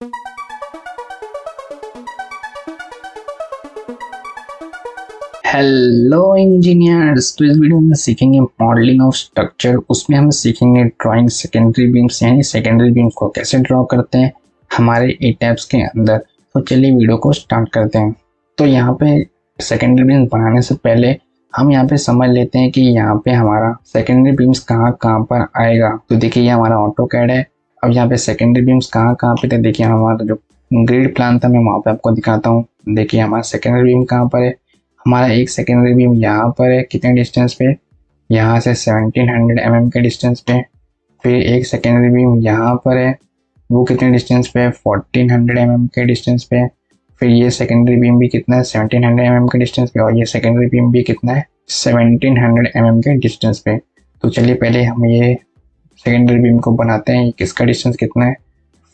Hello engineers, तो इस video में सीखेंगे मॉडलिंग ऑफ स्ट्रक्चर। उसमें हम सीखेंगे ड्राइंग सेकेंडरी बीम्स, यानी सेकेंडरी बीम्स को कैसे ड्रॉ करते हैं हमारे ए टैब्स के अंदर। तो चलिए वीडियो को स्टार्ट करते हैं। तो यहाँ पे सेकेंडरी बीम्स बनाने से पहले हम यहाँ पे समझ लेते हैं कि यहाँ पे हमारा सेकेंडरी बीम्स कहाँ कहाँ पर आएगा। तो देखिए ये हमारा ऑटोकैड है। अब यहाँ पे सेकेंडरी बीम्स कहाँ कहाँ पे थे, देखिए हमारा जो ग्रिड प्लान था मैं वहाँ पे आपको दिखाता हूँ। देखिए हमारा सेकेंडरी बीम कहाँ पर है, हमारा एक सेकेंडरी बीम यहाँ पर है। कितने डिस्टेंस पे, यहाँ से 1700 mm के डिस्टेंस पे। फिर एक सेकेंडरी बीम यहाँ पर है, वो कितने डिस्टेंस पे है, 1400 mm के डिस्टेंस पे। फिर ये सेकेंडरी बीम भी कितना है, 1700 mm के डिस्टेंस पे। और ये सेकेंडरी बीम भी कितना है, 1700 mm के डिस्टेंस पे। तो चलिए पहले हम ये सेकेंडरी बीम को बनाते हैं। किसका डिस्टेंस कितना है,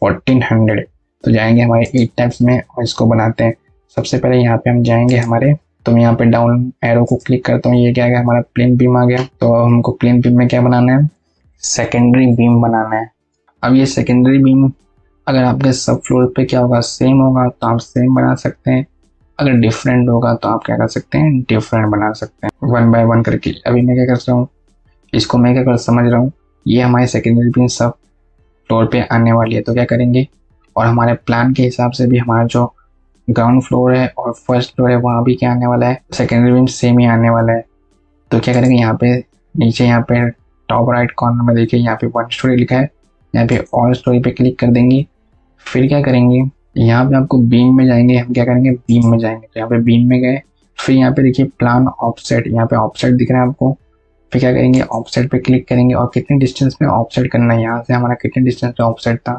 1400। तो जाएंगे हमारे ई टैब्स में और इसको बनाते हैं। सबसे पहले यहाँ पे हम जाएंगे हमारे, तो मैं यहाँ पे डाउन एरो को क्लिक करता हूँ। ये क्या आ गया, हमारा प्लेन बीम आ गया। तो अब हमको प्लेन बीम में क्या बनाना है, सेकेंडरी बीम बनाना है। अब ये सेकेंडरी बीम अगर आपके सब फ्लोर पे क्या होगा, सेम होगा तो आप सेम बना सकते हैं। अगर डिफरेंट होगा तो आप क्या कर सकते हैं, डिफरेंट बना सकते हैं, वन बाय वन करके। अभी मैं क्या कर रहा हूँ, इसको मैं क्या कर समझ रहा हूँ, ये हमारी सेकेंडरी बीम सब फ्लोर पे आने वाली है। तो क्या करेंगे, और हमारे प्लान के हिसाब से भी हमारा जो ग्राउंड फ्लोर है और फर्स्ट फ्लोर है वहाँ भी क्या आने वाला है, सेकेंडरी बीम सेम ही आने वाला है। तो क्या करेंगे, यहाँ पे नीचे यहाँ पे टॉप राइट कॉर्नर में देखिए यहाँ पे 1 स्टोरी लिखा है, यहाँ पे ऑल स्टोरी पे क्लिक कर देंगे। फिर क्या करेंगे, यहाँ पे आपको बीम में जाएंगे, हम क्या करेंगे बीम में जाएंगे। तो यहाँ पे बीम में गए, फिर यहाँ पे देखिए प्लान ऑफसेट, यहाँ पे ऑफसेट दिख रहा है आपको। फिर क्या करेंगे, ऑफसेट पे क्लिक करेंगे और कितने डिस्टेंस पे ऑफसेट करना है, यहाँ से हमारा कितने डिस्टेंस पे ऑफसेट था,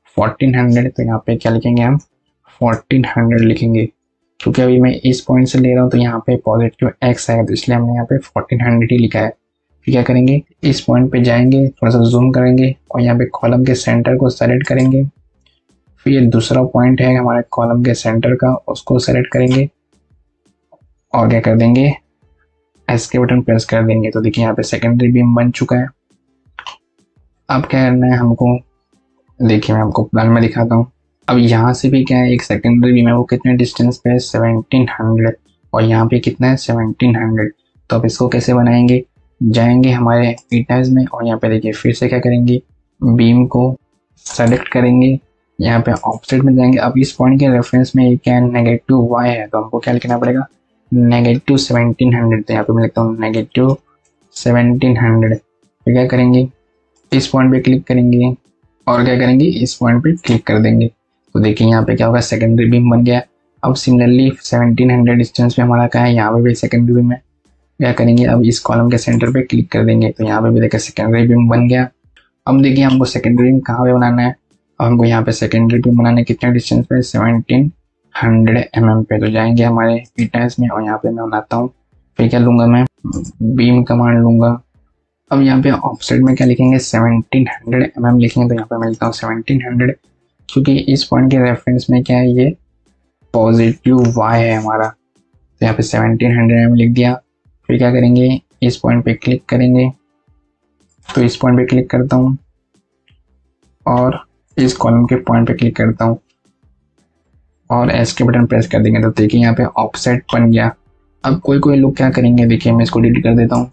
1400। तो यहाँ पे क्या लिखेंगे हम, 1400 लिखेंगे। क्योंकि अभी मैं इस पॉइंट से ले रहा हूँ तो यहाँ पे पॉजिटिव एक्स है, तो इसलिए हमने यहाँ पे 1400 ही लिखा है। फिर क्या करेंगे, इस पॉइंट पे जाएंगे, थोड़ा सा जूम करेंगे और यहाँ पे कॉलम के सेंटर को सेलेक्ट करेंगे। फिर ये दूसरा पॉइंट है हमारे कॉलम के सेंटर का, उसको सेलेक्ट करेंगे और क्या कर देंगे, एस के बटन प्रेस कर देंगे। तो देखिए यहाँ पे सेकेंडरी बीम बन चुका है। अब क्या करना है हमको, देखिए मैं आपको प्लान में दिखाता हूँ। अब यहाँ से भी क्या है, एक सेकेंडरी बीम है, वो कितने डिस्टेंस पे है, 1700। और यहाँ पे कितना है, 1700। तो अब इसको कैसे बनाएंगे, जाएंगे हमारे टैब्स में और यहाँ पे देखिए फिर से क्या करेंगे, बीम को सेलेक्ट करेंगे, यहाँ पे ऑफसेट में जाएंगे। अब इस पॉइंट के रेफरेंस में क्या है, नेगेटिव वाई है, तो हमको क्या लिखना पड़ेगा, नेगेटिव 1700। तो यहाँ पे मैं लिखता हूँ नेगेटिव 1700। फिर क्या करेंगे, इस पॉइंट पे क्लिक करेंगे और क्या करेंगे, इस पॉइंट पे क्लिक कर देंगे। तो देखिए यहाँ पे क्या होगा, सेकेंडरी बीम बन गया। अब सिमिलरली 1700 डिस्टेंस पे हमारा क्या है, यहाँ पे भी सेकेंडरी बीम है। क्या करेंगे, अब इस कॉलम के सेंटर पे क्लिक कर देंगे, तो यहाँ पे भी देखिए सेकेंडरी बीम बन गया। अब देखिए हमको सेकेंडरी बीम कहाँ पे बनाना है, अब हमको यहाँ पे सेकेंडरी बीम बनाने कितने डिस्टेंस पे, 1700 mm पे। तो जाएंगे हमारे पीटाइस में और यहाँ पे मैं बनाता हूँ। फिर क्या लूँगा मैं, बीम कमांड लूँगा। अब यहाँ पे ऑफसेट में क्या लिखेंगे, 1700 mm लिखेंगे। तो यहाँ पे मैं लिखता हूँ 1700, क्योंकि इस पॉइंट के रेफरेंस में क्या है, ये पॉजिटिव वाई है हमारा। तो यहाँ पे 1700 mm लिख दिया। फिर क्या करेंगे, इस पॉइंट पे क्लिक करेंगे। तो इस पॉइंट पे क्लिक करता हूँ और इस कॉलम के पॉइंट पे क्लिक करता हूँ और एस के बटन प्रेस कर देंगे। तो देखिए यहाँ पे ऑफसेट बन गया। अब कोई लोग क्या करेंगे, देखिए मैं इसको डिलीट कर देता हूँ।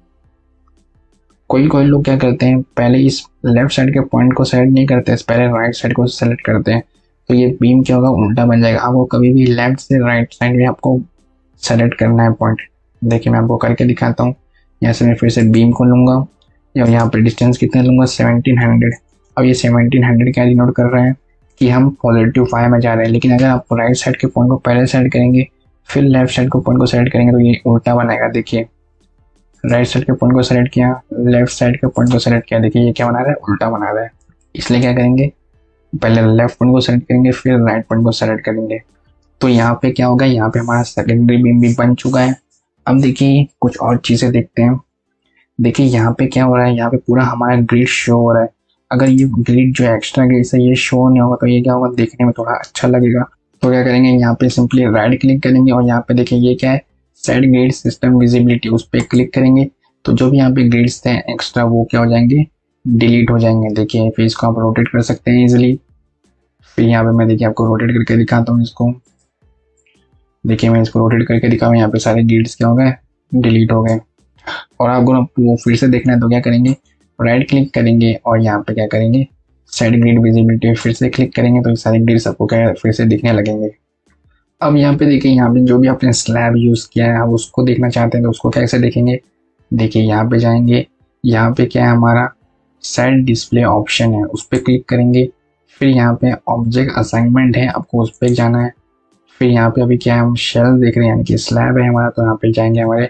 कोई लोग क्या करते हैं, पहले इस लेफ्ट साइड के पॉइंट को सेलेक्ट नहीं करते, पहले राइट साइड को सेलेक्ट करते हैं। तो ये बीम क्या होगा, उल्टा बन जाएगा। आपको कभी भी लेफ्ट से राइट साइड में आपको सेलेक्ट करना है पॉइंट। देखिए मैं आपको करके दिखाता हूँ। यहाँ से मैं फिर से बीम को लूँगा और यहाँ पर डिस्टेंस कितना लूँगा, 1700। अब ये 1700 क्या डिनोट कर रहे हैं कि हम पॉजिटिव वाई में जा रहे हैं। लेकिन अगर आप राइट साइड के पॉइंट को पहले सेलेक्ट करेंगे फिर लेफ्ट साइड के पॉइंट को सेलेक्ट करेंगे तो ये उल्टा बनाएगा। देखिए राइट साइड के पॉइंट को सेलेक्ट किया, लेफ्ट साइड के पॉइंट को सेलेक्ट किया, देखिए ये क्या बना रहा है, उल्टा बना रहा है। इसलिए क्या करेंगे, पहले लेफ्ट पॉइंट को सेलेक्ट करेंगे फिर राइट पॉइंट को सेलेक्ट करेंगे। तो यहाँ पे क्या होगा, यहाँ पे हमारा सेकेंडरी बीम भी बन चुका है। अब देखिए कुछ और चीज़ें देखते हैं। देखिए यहाँ पे क्या हो रहा है, यहाँ पे पूरा हमारा ग्रिड शो हो रहा है। अगर ये ग्रिड जो एक्स्ट्रा ग्रिड से ये शो नहीं होगा तो ये क्या होगा, देखने में थोड़ा अच्छा लगेगा। तो क्या करेंगे, यहाँ पे सिंपली राइट क्लिक करेंगे और यहाँ पे देखिए ये क्या है, सेट ग्रिड सिस्टम विजिबिलिटी, उस पर क्लिक करेंगे तो जो भी यहाँ पे ग्रिड्स थे एक्स्ट्रा वो क्या हो जाएंगे, डिलीट हो जाएंगे। देखिए फिर इसको आप रोटेट कर सकते हैं इजीली। फिर यहाँ पे मैं देखिए आपको रोटेट करके दिखाता हूँ इसको। देखिए मैं इसको रोटेट करके दिखाऊँ, यहाँ पे सारे ग्रिड्स क्या हो गए, डिलीट हो गए। और आपको ना वो फिर से देखना है तो क्या करेंगे, राइट क्लिक करेंगे और यहाँ पे क्या करेंगे, सेट ग्रिड विजिबिलिटी फिर से क्लिक करेंगे तो सारे ग्रिड्स आपको क्या फिर से दिखने लगेंगे। अब यहाँ पे देखिए, यहाँ पे जो भी आपने स्लैब यूज़ किया है आप उसको देखना चाहते हैं तो उसको कैसे देखेंगे। देखिए यहाँ पे जाएंगे, यहाँ पे क्या है हमारा सेट डिस्प्ले ऑप्शन है, उस पर क्लिक करेंगे। फिर यहाँ पे ऑब्जेक्ट असाइनमेंट है, आपको उस पर जाना है। फिर यहाँ पे अभी क्या है, हम शेल देख रहे हैं यानी कि स्लैब है हमारा, तो यहाँ पे जाएंगे हमारे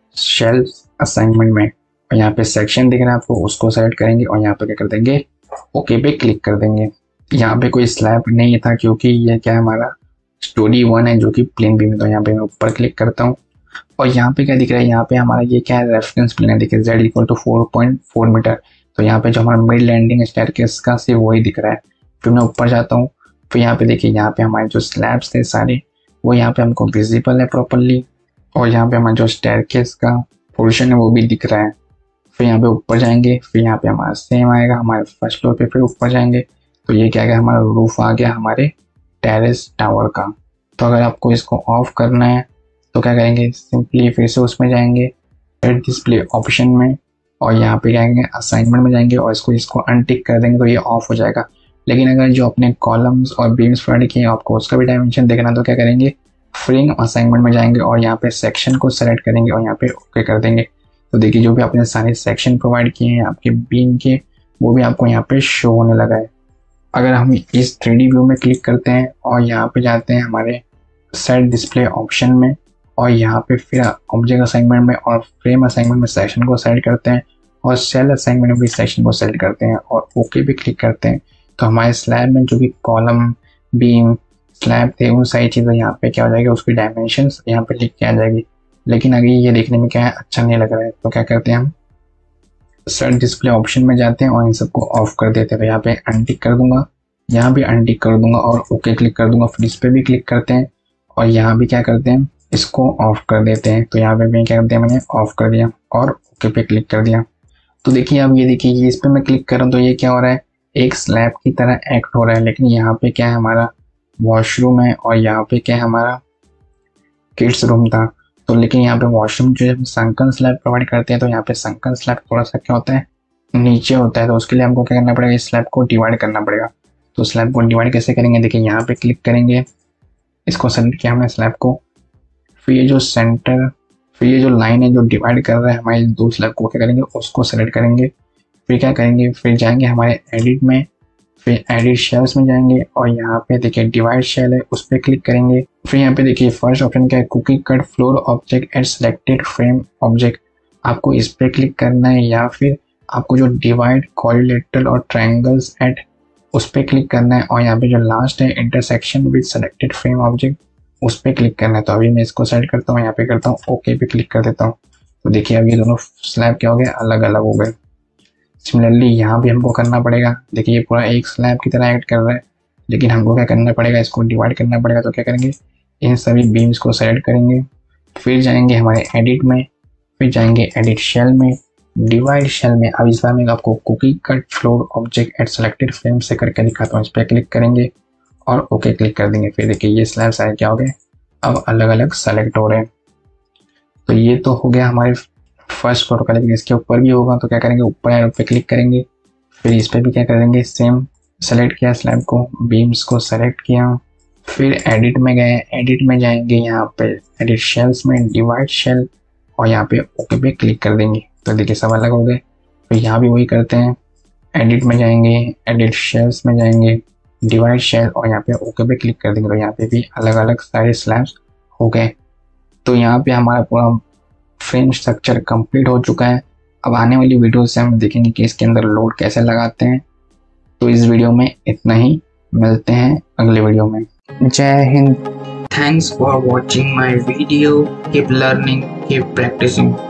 शेल असाइनमेंट में और यहाँ पे सेक्शन दिख रहा है आपको, उसको सेलेक्ट करेंगे और यहाँ पे क्या कर देंगे, ओके पे क्लिक कर देंगे। यहाँ पे कोई स्लैब नहीं था क्योंकि ये क्या है हमारा स्टोरी 1 है जो कि प्लेन बीम है, तो यहाँ पे मैं ऊपर क्लिक करता हूँ और यहाँ पे क्या दिख रहा है, यहाँ पे हमारा ये क्या है, रेफरेंस प्लेन है। देखिए z इक्वल टू 4.4 मीटर, तो यहाँ पे जो हमारा मिड लैंडिंग स्टेयरकेस का सिर्फ वही दिख रहा है। फिर मैं ऊपर जाता हूँ, फिर यहाँ पे देखिए यहाँ पे हमारे जो स्लैब्स थे सारे वो यहाँ पे हमको विजिबल है प्रॉपरली, और यहाँ पे हमारा जो स्टेयरकेस का पोर्शन है वो भी दिख रहा है। फिर यहाँ पे ऊपर जाएंगे, फिर यहाँ पे हमारा सेम आएगा हमारे फर्स्ट फ्लोर पे। फिर ऊपर जाएंगे तो ये क्या गया, हमारा रूफ आ गया हमारे टेरेस टावर का। तो अगर आपको इसको ऑफ करना है तो क्या करेंगे, सिंपली फिर से उसमें जाएंगे, फिर डिस्प्ले ऑप्शन में और यहाँ पे जाएंगे असाइनमेंट में जाएंगे और इसको अनटिक कर देंगे तो ये ऑफ हो जाएगा। लेकिन अगर जो अपने कॉलम्स और बीम्स प्रोवाइड किए आपको उसका भी डायमेंशन देखना तो क्या करेंगे, फ्रेम असाइनमेंट में जाएंगे और यहाँ पे सेक्शन को सेलेक्ट करेंगे और यहाँ पे ओके कर देंगे। तो देखिए जो भी आपने सारे सेक्शन प्रोवाइड किए हैं आपके बीम के वो भी आपको यहाँ पे शो होने लगा है। अगर हम इस 3D व्यू में क्लिक करते हैं और यहाँ पे जाते हैं हमारे सेट डिस्प्ले ऑप्शन में और यहाँ पे फिर ऑब्जेक्ट असाइनमेंट में और फ्रेम असाइनमेंट में सेक्शन को सेलेक्ट करते हैं और सेल असाइनमेंट में भी सेक्शन को सेलेक्ट करते हैं और ओके पे क्लिक करते हैं, तो हमारे स्लैब में जो भी कॉलम बीम स्लैब थे उन सारी चीज़ें यहाँ पे क्या हो जाएगी, उसकी डायमेंशंस यहाँ पे लिख के आ जाएगी। लेकिन अगर ये देखने में क्या है अच्छा नहीं लग रहा है तो क्या करते हैं, हम सेट डिस्प्ले ऑप्शन में जाते हैं और इन सबको ऑफ कर देते हैं। तो यहाँ पे अनटिक कर दूंगा, यहाँ भी अनटिक कर दूंगा और ओके क्लिक कर दूंगा। फिर इस पर भी क्लिक करते हैं और यहाँ भी क्या करते हैं, इसको ऑफ कर देते हैं। तो यहाँ पे भी क्या करते हैं, मैंने ऑफ कर दिया और ओके पे क्लिक कर दिया। तो देखिए अब ये देखिए ये इस पर मैं क्लिक कर रहा हूँ तो ये क्या हो रहा है, एक स्लैब की तरह एक्ट हो रहा है। लेकिन यहाँ पे क्या है, हमारा वॉशरूम है और यहाँ पे क्या है, हमारा किड्स रूम था। तो लेकिन यहाँ पे वॉशरूम जो है संकन स्लैब प्रोवाइड करते हैं, तो यहाँ पे संकन स्लैब थोड़ा सा क्या होता है, नीचे होता है। तो उसके लिए हमको क्या करना पड़ेगा, इस स्लैब को डिवाइड करना पड़ेगा। तो स्लैब को डिवाइड कैसे करेंगे, देखिए यहाँ पे क्लिक करेंगे, इसको सेलेक्ट किया हमने स्लैब को। फिर ये जो सेंटर, फिर ये जो लाइन है जो डिवाइड कर रहा है हमारे दो स्लैब को, क्या करेंगे, उसको सेलेक्ट करेंगे। फिर क्या करेंगे, फिर जाएंगे हमारे एडिट में, फिर एडिट शेल्स में जाएंगे और यहाँ पे देखिए डिवाइड शेल है उस पर क्लिक करेंगे। फिर यहाँ पे देखिए फर्स्ट ऑप्शन क्या है, cookie cut floor object at selected frame object, आपको इस पर क्लिक करना है या फिर आपको जो डिवाइड क्वाड्रिलेटरल और ट्रायंगल्स एट उस पर क्लिक करना है और यहाँ पे जो लास्ट है intersection with selected frame object उस पर क्लिक करना है। तो अभी मैं इसको सेलेक्ट करता हूँ, यहाँ पे करता हूँ ओके पे क्लिक कर देता हूँ। तो देखिए अब ये दोनों स्लैब क्या हो गए, अलग अलग हो गए। सिमिलरली यहाँ भी हमको करना पड़ेगा। देखिए ये पूरा एक स्लैब की तरह एक्ट कर रहा है, लेकिन हमको क्या करना पड़ेगा, इसको डिवाइड करना पड़ेगा। तो क्या करेंगे, इन सभी बीम्स को सेलेक्ट करेंगे, फिर जाएंगे हमारे एडिट में, फिर जाएंगे एडिट शेल में, डिवाइड शेल में। अब इस बार मैं आपको cookie cut floor object at selected frame से करके दिखाता हूँ। इस पर क्लिक करेंगे और ओके क्लिक कर देंगे। फिर देखिए ये स्लैब सारे क्या हो गए, अब अलग अलग सेलेक्ट हो रहे हैं। तो ये तो हो गया हमारे फर्स्ट फ्लोर का, लेकिन इसके ऊपर भी होगा। तो क्या करेंगे, ऊपर एरो पे क्लिक करेंगे, फिर इस पर भी क्या करेंगे, सेम सेलेक्ट किया स्लैब को, बीम्स को सेलेक्ट किया, फिर एडिट में गए, एडिट में जाएंगे यहाँ पे एडिट शेल्स में, डिवाइड शेल और यहाँ पे ओके पे क्लिक कर देंगे। तो देखिए सब अलग हो गए। फिर यहाँ भी वही करते हैं, एडिट में जाएंगे, एडिट शेल्स में जाएंगे, डिवाइड शेल और यहाँ पे ओके पे क्लिक कर देंगे। तो यहाँ पे भी अलग अलग सारे स्लैब्स हो गए। तो यहाँ पे हमारा पूरा फ्रेम स्ट्रक्चर कंप्लीट हो चुका है। अब आने वाली वीडियो से हम देखेंगे कि इसके अंदर लोड कैसे लगाते हैं। तो इस वीडियो में इतना ही, मिलते हैं अगले वीडियो में। Jai Hind. Thanks for watching my video. Keep learning, keep practising.